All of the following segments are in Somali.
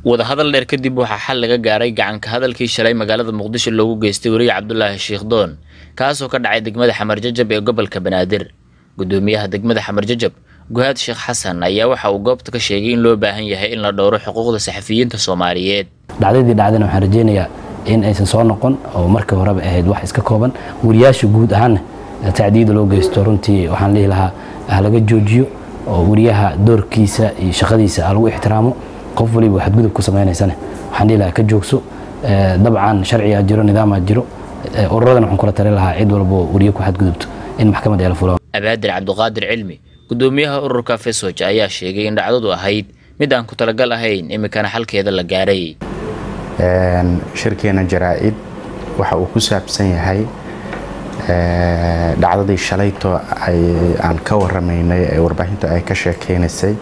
wadahadal dheer kadib waxaa xal laga gaaray gacanka hadalkii shalay magaalada Muqdisho loogu geystay wariye Cabdullaahi Sheekh Doon kaasoo ka dhacay degmada Xamar Jajab ee gobolka Banaadir. Gudoomiyaha degmada Xamar Jajab Guhaad Sheekh Xasan ayaa waxa uu goobta ka sheegay in loo baahan yahay in la dhowro xuquuqda saxafiyiinta Soomaaliyeed. dhacdana waxaan rajeynayaa in aysan soo noqon oo markii horeba ahayd wax iska kooban wariyaasha guud ahaan tacdiid loo geysto runtii waxaan leeyahay laha laga joojiyo oo wariyaha doorkiisa iyo shaqadiisa lagu ixtiraamo qof waliba waxa gudub ku sameeynaysan waxaan leeyahay ka joogso dabcan sharciga jiro nidaam jiro ururadan waxaan kula talin lahaa cid walba wariyo ku xadgudubto in maxkamad ay la fulo. Abaadir Cabduqaadir Cilmi gudoomiyaha ururka Fesooj ayaa sheegay in dhacdadu ahayd mid aan ku talagal ahayn imikana xalkeeda la gaaray. shirkeena jaraa'id waxa uu ku saabsan yahay dhacdadii shalayto aan ka waramaynay ee warbaahinta ay ka sheekeynayay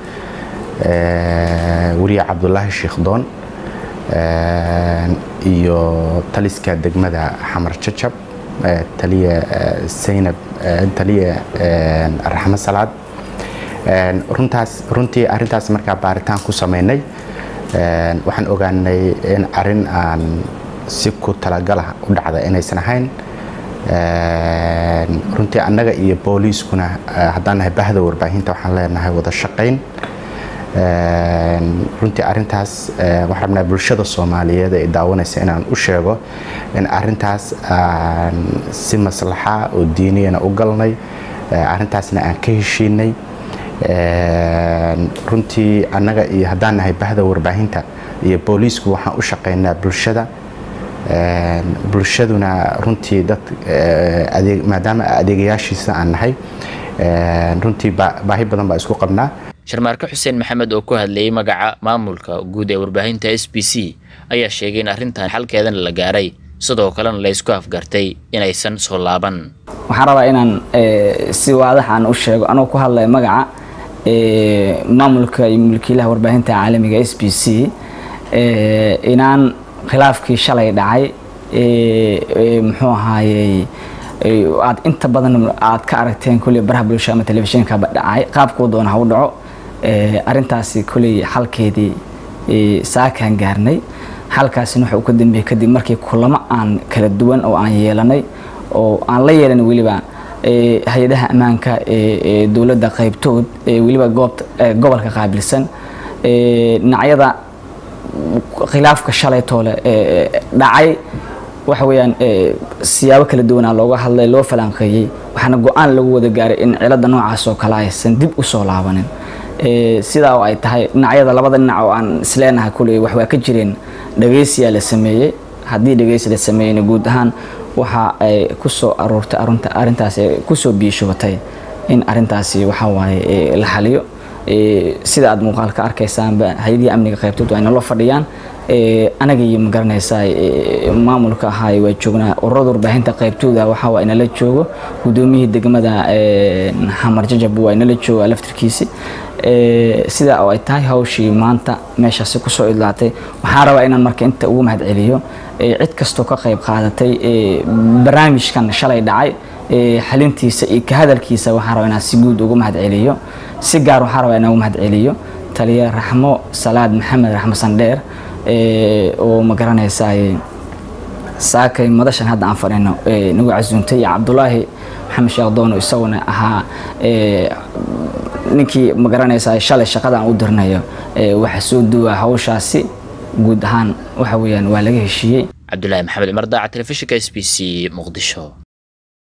wariye Cabdullaahi Sheekh Doon iyo taliska degmada Xamar Jajab taliye Zainab taliye Raxma Salaad runtii arintaas markaa baaritaan ku sameynay waxaan ogaanay in arin aan si ku talagal ah u dhacday inaysan ahayn runtii annaga iyo booliiskuna haddaan nahay bahda warbaahinta waxaan leenahay wada shaqayn runtii arintaas waxaan rabnaa bulshada Soomaaliyeed ee daawanaysa inaan u sheego in arintaas si maslaxa oo diiniyana u galnay arintaasna aan ka heshiinay runtii annaga iyo haddaan nahay bahda warbaahinta iyo booliisku waxaan u shaqeynaa bulshaduna runtii dad maadaama adeegayaashiisa aan nahay runtii baahi badan baa isku qabnaa. Sharmaarka Xuseen Maxamed oo ku hadlayay magaca maamulka guud ee warbaahinta SBC ayaa sheegay in arrintan xalkeedan la gaaray sidoo kalena la isku afgartay inaysan soo laaban. waxaan rabaa inaan si waadax aan u sheego anoo ku hadlay magaca maamulka iyo mulkiilaha warbaahinta caalamiga SBC inaan khilaafkii shalay dhacay muxuu ahaayay aad inta badan aad ka aragteen kulli baraha bulshada ama telefishinka dhacay qaabku doona ha u dhaco arintaasi kulli xalkeedii saakan gaarnay halkaasina waxa uu ka dambeeyay kadib markii kulamo aan kala duwan oo aan yeelanay oo aan la yeelan waliba hay'adaha ammaanka ee dawladda qaybtood waliba gobolka qaabilsan dhinacyada khilaafka shalay toole dhacay waxa weeyaan siyaabo kala duwan looga hadlay loo falanqeeyay waxaana go'aan lagu wada gaaray in cilada noocaas oo kale aysan dib u soo laabanin sida oo ay tahay dhinacyada labada dhinac oo aan isleenahay kulli wax waa ka jireen dhageysiga la sameeyay haddii dhageysiga la sameeyay guud ahaan waxa ay ku soo aroortay arintaas ku soo biishootay in arintaasi waxa waaye la xaliyo sida aad muuqaalka arkaysaan hay'adaha amniga qaybtood waa in la fadhiyaan anaga iyo ma garanaysaa maamulka ahay waa joognaa ururada warbaahinta qaybtooda waxa waa in la joogo gudoomiyaha degmada Xamar Jajab waa in la joogo laftirkiisa sida oo ay tahay hawshii maanta meeshaas ku soo idlaatay waxaan rabaa inaan marka inta ugu mahad celiyo cid kasto ka qayb qaadatay barnaamijkan shalay dhacay xalintiisa iyo ka hadalkiisa waxaan rabaa inaan si guud ugu mahad celiyo si gaar waxaan rabaa inaan ugu mahad celiyo taliye Raxmo Salaad Maxamed Raxmo Sandheer oo ma garanaysaa saakay madashan hadda aan fadhino nagu casuuntay Cabdullaahi Maxamed Sheekh Doon oo isaguna ahaa ninkii ma garanaysaa shalay shaqadan u dirnayo waxa soo duwa hawshaasi guud ahaan waxa weeyaan waa laga heshiiyay. Cabdullaahi Maxamed Umar Daaca telefishinka SBC Muqdisho.